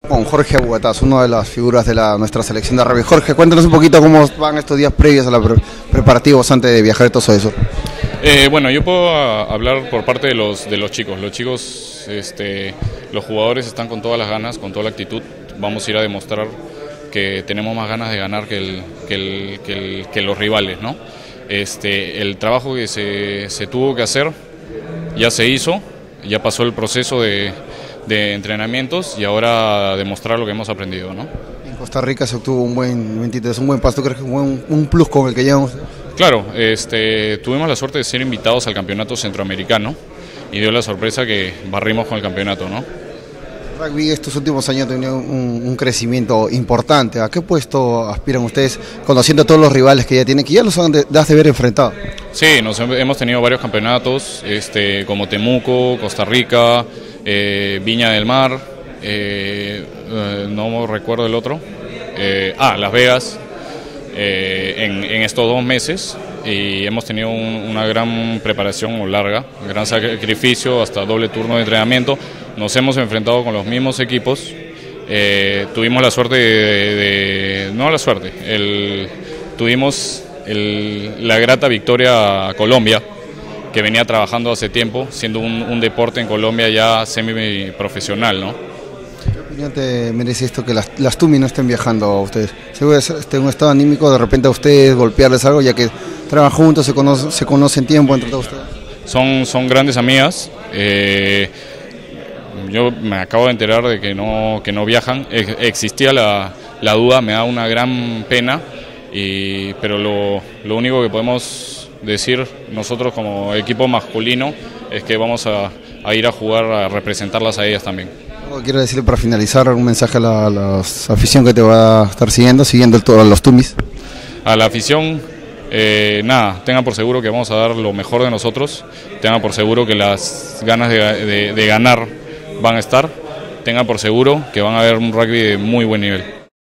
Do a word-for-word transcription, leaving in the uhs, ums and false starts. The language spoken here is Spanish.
Con Jorge Bugataz, una de las figuras de la, nuestra selección de rugby. Jorge, cuéntanos un poquito cómo van estos días previos a los pre preparativos antes de viajar a todo eso. Eh, bueno, yo puedo a, hablar por parte de los, de los chicos. Los chicos, este, los jugadores están con todas las ganas, con toda la actitud. Vamos a ir a demostrar que tenemos más ganas de ganar que, el, que, el, que, el, que los rivales, ¿no? Este, el trabajo que se, se tuvo que hacer ya se hizo, ya pasó el proceso de... de entrenamientos y ahora demostrar lo que hemos aprendido, ¿no? En Costa Rica se obtuvo un buen veintitrés, un buen paso. ¿Tú crees que fue un, un plus con el que llegamos? Claro, este, tuvimos la suerte de ser invitados al campeonato centroamericano y dio la sorpresa que barrimos con el campeonato, ¿no? El rugby estos últimos años ha tenido un, un crecimiento importante. ¿A qué puesto aspiran ustedes, conociendo a todos los rivales que ya tienen, que ya los han de, de haber enfrentado? Sí, nos hemos tenido varios campeonatos, este, como Temuco, Costa Rica, eh, Viña del Mar, eh, eh, no recuerdo el otro, eh, ah, Las Vegas, eh, en, en estos dos meses, y hemos tenido un, una gran preparación larga, un gran sacrificio, hasta doble turno de entrenamiento. Nos hemos enfrentado con los mismos equipos, eh, tuvimos la suerte de, de no la suerte, el, tuvimos el, la grata victoria a Colombia, que venía trabajando hace tiempo, siendo un, un deporte en Colombia ya semiprofesional, ¿no? ¿Qué opinión te merece esto que las, las Tumi no estén viajando a ustedes? Seguro es este, un estado anímico de repente a ustedes golpearles algo, ya que trabajan juntos, se conocen, se conocen tiempo entre todos ustedes. Son, son grandes amigas. Eh, yo me acabo de enterar de que no, que no viajan. Existía la, la duda, me da una gran pena, y, pero lo, lo único que podemos decir nosotros como equipo masculino es que vamos a, a ir a jugar, a representarlas a ellas también. Quiero decirle para finalizar un mensaje a la, a la afición que te va a estar siguiendo, siguiendo el, a los Tumis. A la afición, eh, nada, tengan por seguro que vamos a dar lo mejor de nosotros, tengan por seguro que las ganas de, de, de ganar van a estar, tengan por seguro que van a haber un rugby de muy buen nivel.